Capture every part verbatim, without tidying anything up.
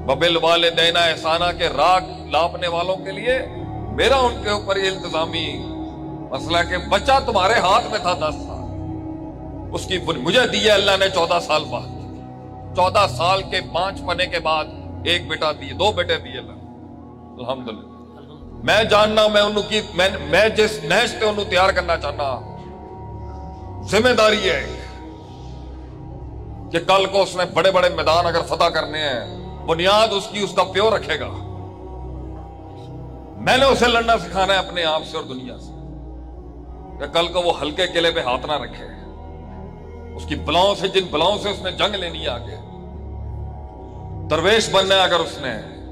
बबिल वाले देना एहसाना के राग लापने वालों के लिए मेरा उनके ऊपर ये इल्तिजामी मसला कि बच्चा तुम्हारे हाथ में था दस साल, उसकी मुझे दी है अल्लाह ने चौदह साल बाद, चौदह साल के पांच पने के बाद एक बेटा दिए, दो बेटे दिए अल्लाह अल्हम्दुलिल्लाह। मैं जानना मैं उनकी मैं मैं जिस नहज पे उन्हें तैयार करना चाहना, जिम्मेदारी है कि कल को उसने बड़े बड़े मैदान अगर फतह करने हैं, बुनियाद उसकी उसका प्योर रखेगा। मैंने उसे लड़ना सिखाना है अपने आप से और दुनिया से, कि कल को वो हल्के किले पे हाथ ना रखे। उसकी बलाओं से, जिन बलाओं से उसने जंग लेनी है, आगे दरवेश बनना है, अगर उसने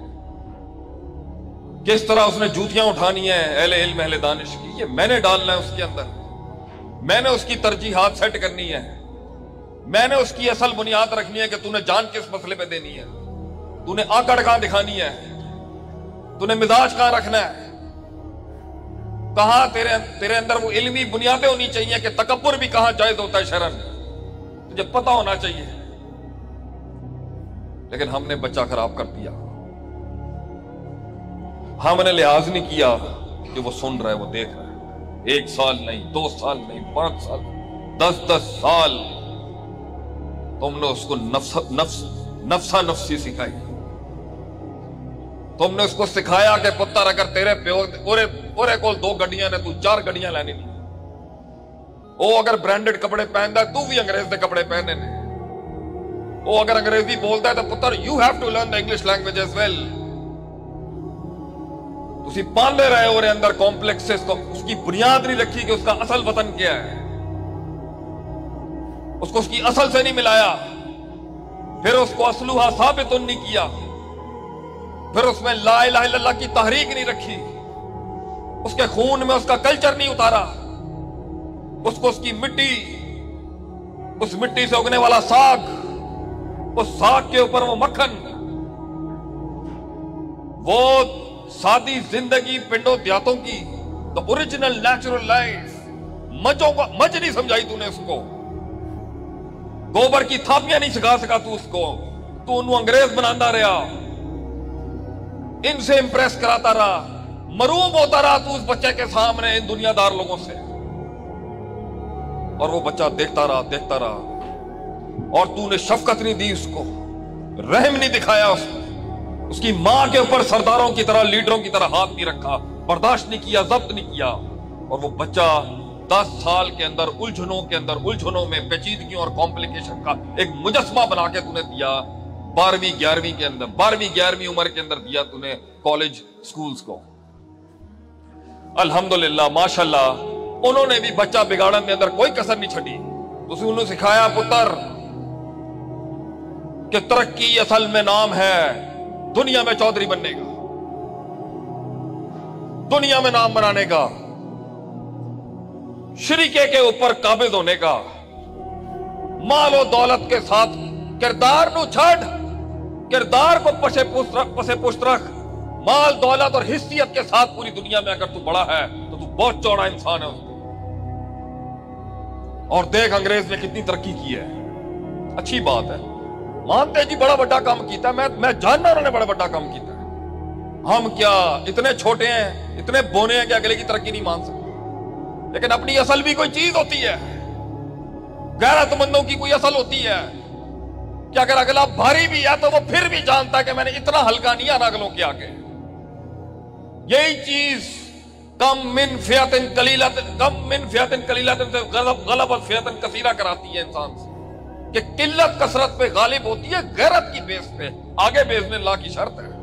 किस तरह उसने जूतियां उठानी है अहले इल्म अहले दानिश की, ये मैंने डालना है उसके अंदर। मैंने उसकी तरजीहात सेट करनी है, मैंने उसकी असल बुनियाद रखनी है कि तूने जान किस मसले पे देनी है, तूने आकड़ कहां दिखानी है, तूने मिजाज कहां रखना है, कहां तेरे तेरे अंदर वो इल्मी बुनियादें होनी चाहिए कि तकब्बुर भी कहां जायज होता है शरन, तुझे पता होना चाहिए। लेकिन हमने बच्चा खराब कर दिया, हमने लिहाज नहीं किया कि वो सुन रहा है, वो देख रहा है। एक साल नहीं, दो साल नहीं, पांच साल, दस दस साल तुमने उसको नफ्स नफ्स नफ्सा नफ्सी सिखाई। तुमने उसको सिखाया कि पुत्र अगर तेरे प्यो ओरे ओरे कोल दो गड्डियां ने, तू चार गड्डियां लेनी नहीं। वो अगर ब्रांडेड कपड़े पहनता है, तू भी अंग्रेज के कपड़े पहने ने। वो अगर अंग्रेजी बोलता है तो पुत्र you have to learn the English language as well. तुसी पाले रहे और अंदर कॉम्प्लेक्सेस को, उसकी बुनियाद नहीं रखी कि उसका असल वतन क्या है, उसको उसकी असल से नहीं मिलाया, फिर उसको असलुहा साबित नहीं किया, फिर उसमें ला इलाहा इल्लल्लाह की तहरीक नहीं रखी, उसके खून में उसका कल्चर नहीं उतारा, उसको उसकी मिट्टी, उस मिट्टी से उगने वाला साग, उस साग के ऊपर वो मक्खन, वो सादी जिंदगी पिंडों देहातों की, द ओरिजिनल नेचुरल लाइफ, मजों को मज नहीं समझाई तूने उसको, गोबर की थापियां नहीं सिखा सका तू उसको, तू उन्हें अंग्रेज बनाता रहा, इनसे इंप्रेस कराता रहा, मरूब होता रहा तू उस बच्चे के सामने इन दुनियादार लोगों से, और वो बच्चा देखता रहा देखता रहा, और तूने शफकत नहीं दी उसको, रहम नहीं दिखाया उसको, उसकी मां के ऊपर सरदारों की तरह, लीडरों की तरह हाथ नहीं रखा, बर्दाश्त नहीं किया, जब्त नहीं किया, और वो बच्चा दस साल के अंदर उलझनों के अंदर उलझनों में पेचीदगियों और कॉम्प्लिकेशन का एक मुजस्मा बना के तूने दिया। बारहवीं ग्यारहवीं के अंदर, बारहवीं ग्यारहवीं उम्र के अंदर दिया तूने कॉलेज स्कूल्स को। अल्हम्दुलिल्लाह माशाल्लाह, उन्होंने भी बच्चा बिगाड़ने के अंदर कोई कसर नहीं छड़ी। तुसी उन्हें सिखाया पुत्र कि तरक्की असल में नाम है दुनिया में चौधरी बनने का, दुनिया में नाम बनाने का, शरीके के ऊपर काबिज होने का, मालो दौलत के साथ किरदार नु छड़, किरदार को पसे पुष्ट रख, पसे पुष्ट रख, माल दौलत और हिस्सियत के साथ पूरी दुनिया में अगर तू बड़ा है तो तू बहुत चौड़ा इंसान है उसको। और देख अंग्रेज ने कितनी तरक्की की है, अच्छी बात है, मानते जी बड़ा बड़ा काम किया, मैं मैं जानना उन्होंने बड़ा बड़ा काम किया। हम क्या इतने छोटे हैं, इतने बोने हैं कि अगले की तरक्की नहीं मान सकते, लेकिन अपनी असल भी कोई चीज होती है, गैरतमंदों की कोई असल होती है कि अगर अगला भारी भी है तो वो फिर भी जानता है कि मैंने इतना हल्का नहीं आना अगलों के आगे। यही चीज कम मिन फियतिन कलीलतिन कम मिन फियतिन कलीलतिन से गलब गलबत फियतिन कसीरा कराती है इंसान से, कि किल्लत कसरत पे गालिब होती है, गैरत की बेस पे आगे भेजने अल्लाह की शर्त है।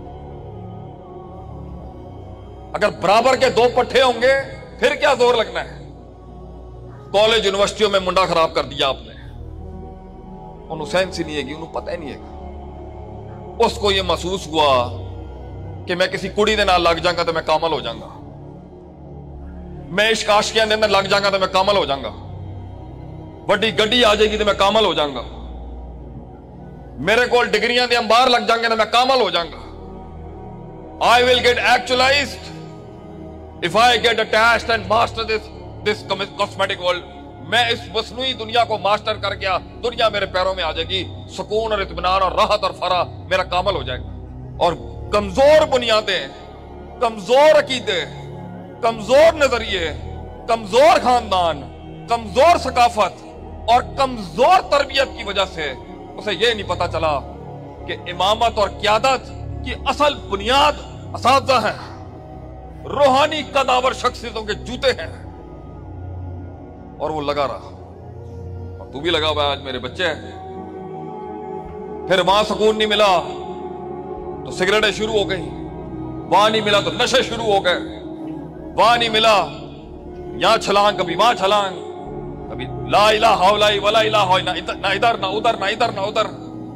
अगर बराबर के दो पट्टे होंगे फिर क्या जोर लगना है। कॉलेज यूनिवर्सिटियों में मुंडा खराब कर दिया आपने, उन्हें सेंस ही नहीं है, उन्हें पता ही नहीं है। उसको ये महसूस हुआ कि मैं किसी कुड़ी के नाल लग जाऊंगा तो मैं कामल हो जाऊंगा, मैं इश्क आशिकियां के अंदर लग जाऊंगा तो मैं कामल हो जाऊंगा, बड़ी गड्डी आ जाएगी तो मैं कामल हो जाऊंगा, मेरे को डिग्रियां के अंबार लग जाएंगे तो मैं कामल हो जाऊंगा। I will get actualized if I get attached and master this this cosmetic world. मैं इस मसनूई दुनिया को मास्टर कर गया, दुनिया मेरे पैरों में आ जाएगी, सुकून और इत्मीनान और राहत और फरा मेरा कामल हो जाएगा। और कमजोर बुनियादें, कमजोर अकीदे, कमजोर नजरिए, कमजोर खानदान, कमजोर सकाफत और कमजोर तरबियत की वजह से उसे यह नहीं पता चला कि इमामत और क़यादत की असल बुनियाद असातिज़ा है, रूहानी कदावर शख्सियतों के जूते हैं। और वो लगा रहा, और तू भी लगा हुआ है। आज मेरे बच्चे हैं। फिर वहां सुकून नहीं मिला तो सिगरेटें शुरू हो गई, वहां नहीं मिला तो नशे शुरू हो गए, वहां नहीं मिला यहां छलांग, कभी वहां छलांग, कभी ला इलाहा वला इलाहा, ना इधर ना उधर, ना इधर ना उधर।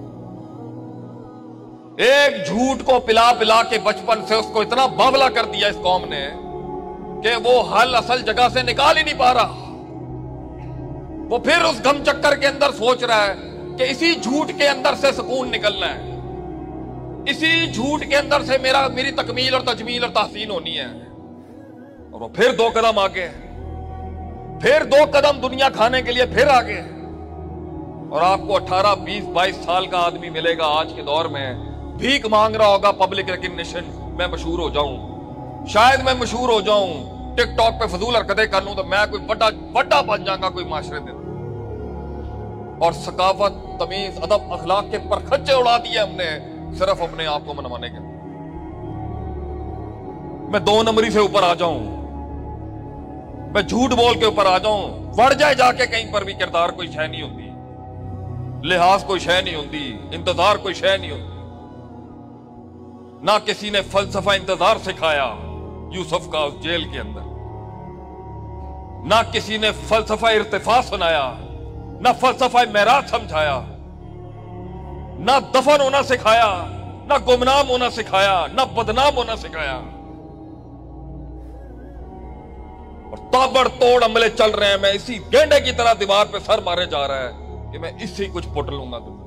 एक झूठ को पिला पिला के बचपन से उसको इतना बावला कर दिया इस कौम ने कि वो हल असल जगह से निकाल ही नहीं पा रहा। वो फिर उस गम चक्कर के अंदर सोच रहा है कि इसी झूठ के अंदर से सुकून निकलना है, इसी झूठ के अंदर से मेरा मेरी तकमील और तजमील और तहसीन होनी है। और वो फिर दो कदम आगे, फिर दो कदम दुनिया खाने के लिए फिर आगे। और आपको अठारह बीस बाईस साल का आदमी मिलेगा आज के दौर में, भीख मांग रहा होगा पब्लिक रिकग्निशन, मैं मशहूर हो जाऊं, शायद मैं मशहूर हो जाऊं, टिकटॉक पे फजूल हरकतें कर लूं तो मैं कोई बड़ा बड़ा बन जाऊंगा कोई माशरे में। और सकाफत, तमीज, अदब, अखलाक के परखच्चे उड़ा दिए हमने सिर्फ अपने आप को मनवाने के। मैं दो नंबरी से ऊपर आ जाऊं, मैं झूठ बोल के ऊपर आ जाऊं, बढ़ जाए जाके कहीं पर भी किरदार कोई शय नहीं होती, लिहाज कोई शय नहीं होती, इंतजार कोई शय नहीं होती। ना किसी ने फलसफा इंतजार सिखाया यूसुफ का उस जेल के अंदर, ना किसी ने फलसफा इर्तिफा सुनाया, ना फलसफा मेराज समझाया, ना दफन होना सिखाया, ना गुमनाम होना सिखाया, ना बदनाम होना सिखाया। और ताबड़तोड़ अमले चल रहे हैं। मैं इसी गेंडे की तरह दीवार पे सर मारे जा रहा है कि मैं इससे कुछ पुट लूंगा।